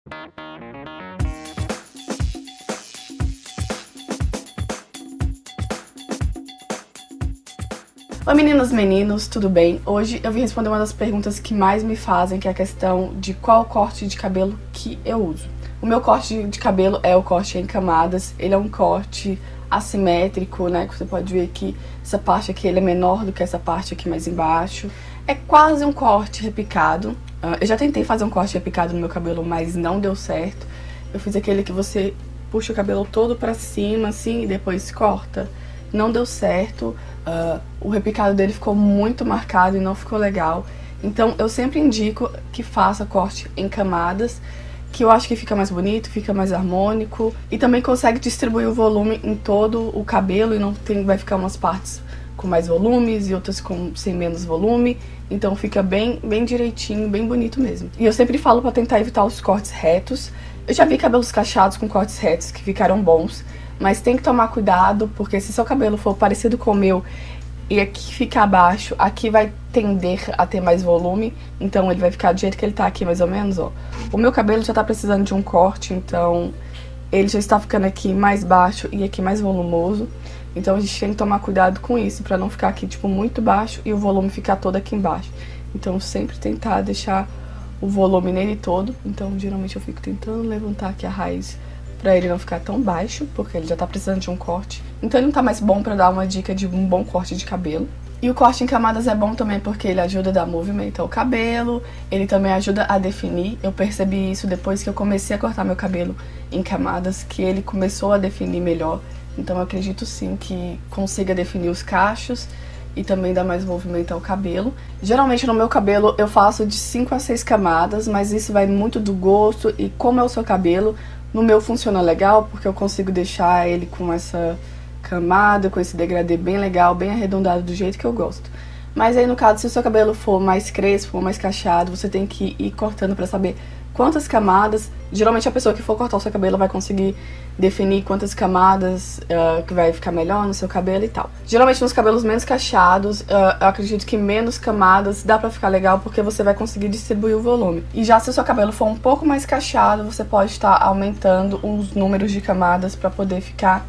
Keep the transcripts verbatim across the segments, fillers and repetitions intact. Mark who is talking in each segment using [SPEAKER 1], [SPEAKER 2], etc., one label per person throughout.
[SPEAKER 1] Oi meninas e meninos, tudo bem? Hoje eu vim responder uma das perguntas que mais me fazem, que é a questão de qual corte de cabelo que eu uso. O meu corte de cabelo é o corte em camadas, ele é um corte assimétrico, né? Que você pode ver que essa parte aqui ele é menor do que essa parte aqui mais embaixo. É quase um corte repicado. Eu já tentei fazer um corte repicado no meu cabelo, mas não deu certo. Eu fiz aquele que você puxa o cabelo todo pra cima, assim, e depois corta. Não deu certo, uh, o repicado dele ficou muito marcado e não ficou legal. Então eu sempre indico que faça corte em camadas, que eu acho que fica mais bonito, fica mais harmônico e também consegue distribuir o volume em todo o cabelo e não tem, vai ficar umas partes com mais volumes e outras com, sem menos volume. Então fica bem, bem direitinho, bem bonito mesmo. E eu sempre falo pra tentar evitar os cortes retos. Eu já vi cabelos cacheados com cortes retos que ficaram bons, mas tem que tomar cuidado, porque se seu cabelo for parecido com o meu e aqui ficar abaixo, aqui vai tender a ter mais volume, então ele vai ficar do jeito que ele tá aqui, mais ou menos, ó. O meu cabelo já tá precisando de um corte, então ele já está ficando aqui mais baixo e aqui mais volumoso. Então a gente tem que tomar cuidado com isso, pra não ficar aqui, tipo, muito baixo e o volume ficar todo aqui embaixo. Então sempre tentar deixar o volume nele todo. Então geralmente eu fico tentando levantar aqui a raiz pra ele não ficar tão baixo, porque ele já tá precisando de um corte. Então ele não tá mais bom pra dar uma dica de um bom corte de cabelo. E o corte em camadas é bom também porque ele ajuda a dar movimento ao cabelo, ele também ajuda a definir. Eu percebi isso depois que eu comecei a cortar meu cabelo em camadas, que ele começou a definir melhor. Então eu acredito sim que consiga definir os cachos e também dar mais movimento ao cabelo. Geralmente no meu cabelo eu faço de cinco a seis camadas, mas isso vai muito do gosto e como é o seu cabelo. No meu funciona legal, porque eu consigo deixar ele com essa camada, com esse degradê bem legal, bem arredondado, do jeito que eu gosto. Mas aí, no caso, se o seu cabelo for mais crespo, mais cacheado, você tem que ir cortando pra saber quantas camadas. Geralmente a pessoa que for cortar o seu cabelo vai conseguir definir quantas camadas uh, que vai ficar melhor no seu cabelo e tal. Geralmente nos cabelos menos cacheados, uh, eu acredito que menos camadas dá pra ficar legal, porque você vai conseguir distribuir o volume. E já se o seu cabelo for um pouco mais cacheado, você pode estar aumentando os números de camadas pra poder ficar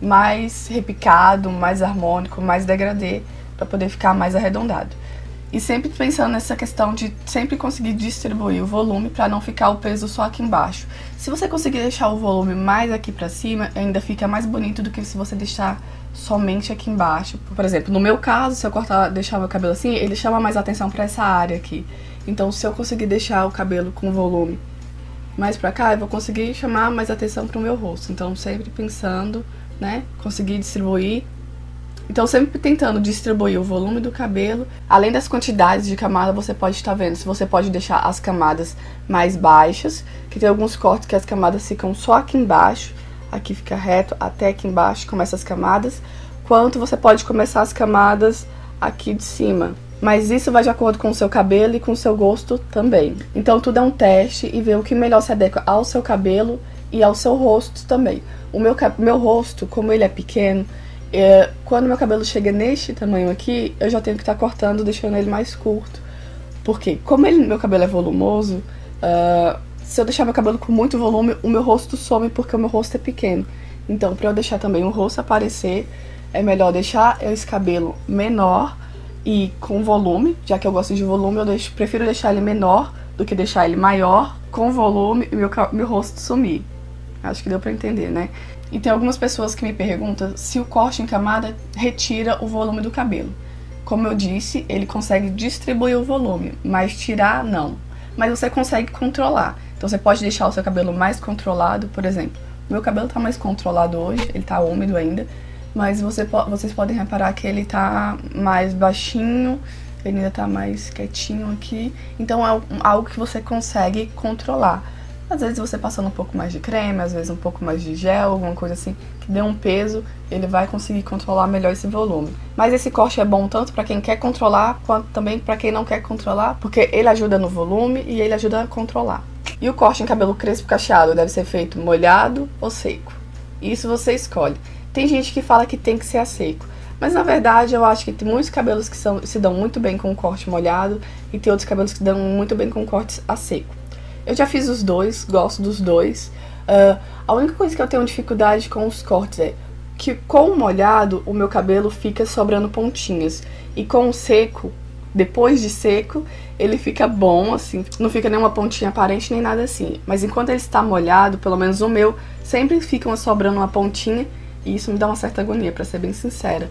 [SPEAKER 1] mais repicado, mais harmônico, mais degradê, pra poder ficar mais arredondado. E sempre pensando nessa questão de sempre conseguir distribuir o volume pra não ficar o peso só aqui embaixo. Se você conseguir deixar o volume mais aqui pra cima, ainda fica mais bonito do que se você deixar somente aqui embaixo. Por exemplo, no meu caso, se eu cortar, deixar meu cabelo assim, ele chama mais atenção pra essa área aqui. Então, se eu conseguir deixar o cabelo com volume mais pra cá, eu vou conseguir chamar mais atenção pro meu rosto. Então, sempre pensando, né, conseguir distribuir. Então sempre tentando distribuir o volume do cabelo. Além das quantidades de camada, você pode estar vendo se você pode deixar as camadas mais baixas, que tem alguns cortes que as camadas ficam só aqui embaixo, aqui fica reto até aqui embaixo, começa as camadas, quanto você pode começar as camadas aqui de cima. Mas isso vai de acordo com o seu cabelo e com o seu gosto também. Então tudo é um teste e ver o que melhor se adequa ao seu cabelo e ao seu rosto também. O meu, meu rosto, como ele é pequeno, É, quando meu cabelo chega neste tamanho aqui, eu já tenho que estar tá cortando, deixando ele mais curto. Porque, como ele, meu cabelo é volumoso, uh, se eu deixar meu cabelo com muito volume, o meu rosto some porque o meu rosto é pequeno. Então, pra eu deixar também o rosto aparecer, é melhor deixar esse cabelo menor e com volume. Já que eu gosto de volume, eu deixo, prefiro deixar ele menor do que deixar ele maior, com volume, e meu, meu rosto sumir. Acho que deu pra entender, né? E tem algumas pessoas que me perguntam se o corte em camada retira o volume do cabelo. Como eu disse, ele consegue distribuir o volume, mas tirar, não. Mas você consegue controlar. Então você pode deixar o seu cabelo mais controlado, por exemplo. O meu cabelo tá mais controlado hoje, ele tá úmido ainda, mas você, vocês podem reparar que ele tá mais baixinho, ele ainda tá mais quietinho aqui. Então é algo que você consegue controlar. Às vezes você passando um pouco mais de creme, às vezes um pouco mais de gel, alguma coisa assim, que dê um peso, ele vai conseguir controlar melhor esse volume. Mas esse corte é bom tanto para quem quer controlar, quanto também para quem não quer controlar, porque ele ajuda no volume e ele ajuda a controlar. E o corte em cabelo crespo cacheado deve ser feito molhado ou seco? Isso você escolhe. Tem gente que fala que tem que ser a seco, mas na verdade eu acho que tem muitos cabelos que são, se dão muito bem com o corte molhado e tem outros cabelos que se dão muito bem com cortes a seco. Eu já fiz os dois, gosto dos dois. Uh, a única coisa que eu tenho dificuldade com os cortes é que com o molhado o meu cabelo fica sobrando pontinhas. E com o seco, depois de seco, ele fica bom, assim, não fica nenhuma pontinha aparente nem nada assim. Mas enquanto ele está molhado, pelo menos o meu, sempre fica sobrando uma pontinha e isso me dá uma certa agonia, pra ser bem sincera.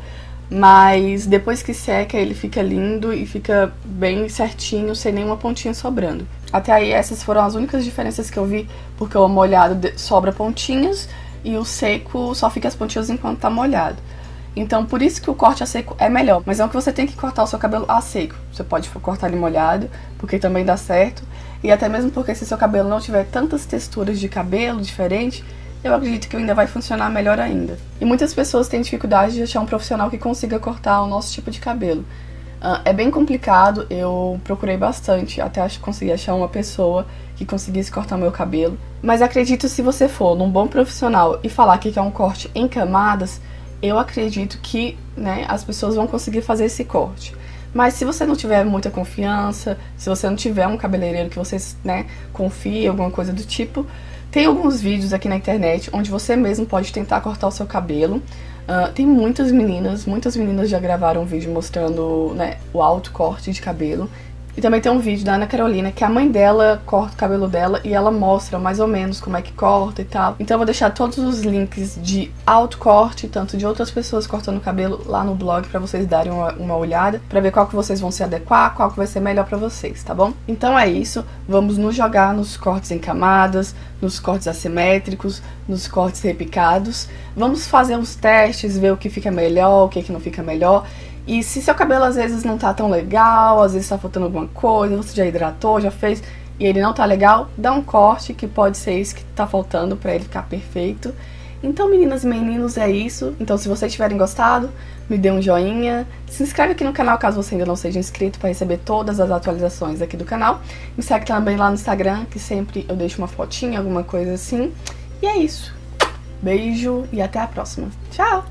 [SPEAKER 1] Mas depois que seca, ele fica lindo e fica bem certinho, sem nenhuma pontinha sobrando. Até aí, essas foram as únicas diferenças que eu vi, porque o molhado sobra pontinhas e o seco só fica as pontinhas enquanto tá molhado. Então, por isso que o corte a seco é melhor. Mas não que você tem que cortar o seu cabelo a seco. Você pode cortar ele molhado, porque também dá certo. E até mesmo porque se seu cabelo não tiver tantas texturas de cabelo diferentes, eu acredito que ainda vai funcionar melhor ainda. E muitas pessoas têm dificuldade de achar um profissional que consiga cortar o nosso tipo de cabelo. Uh, é bem complicado, eu procurei bastante até acho, conseguir achar uma pessoa que conseguisse cortar o meu cabelo. Mas acredito, se você for num bom profissional e falar que quer um corte em camadas, eu acredito que, né, as pessoas vão conseguir fazer esse corte. Mas se você não tiver muita confiança, se você não tiver um cabeleireiro que você, né, confie, alguma coisa do tipo, tem alguns vídeos aqui na internet onde você mesmo pode tentar cortar o seu cabelo. Uh, tem muitas meninas, muitas meninas já gravaram um vídeo mostrando, né, o alto corte de cabelo. E também tem um vídeo da Ana Carolina que a mãe dela corta o cabelo dela e ela mostra mais ou menos como é que corta e tal. Então eu vou deixar todos os links de alto corte, tanto de outras pessoas cortando o cabelo lá no blog pra vocês darem uma, uma olhada, pra ver qual que vocês vão se adequar, qual que vai ser melhor pra vocês, tá bom? Então é isso, vamos nos jogar nos cortes em camadas, nos cortes assimétricos, nos cortes repicados. Vamos fazer uns testes, ver o que fica melhor, o que, que não fica melhor. E se seu cabelo às vezes não tá tão legal, às vezes tá faltando alguma coisa, você já hidratou, já fez, e ele não tá legal, dá um corte que pode ser isso que tá faltando pra ele ficar perfeito. Então, meninas e meninos, é isso. Então, se vocês tiverem gostado, me dê um joinha. Se inscreve aqui no canal caso você ainda não seja inscrito para receber todas as atualizações aqui do canal. Me segue também lá no Instagram, que sempre eu deixo uma fotinha, alguma coisa assim. E é isso. Beijo e até a próxima. Tchau!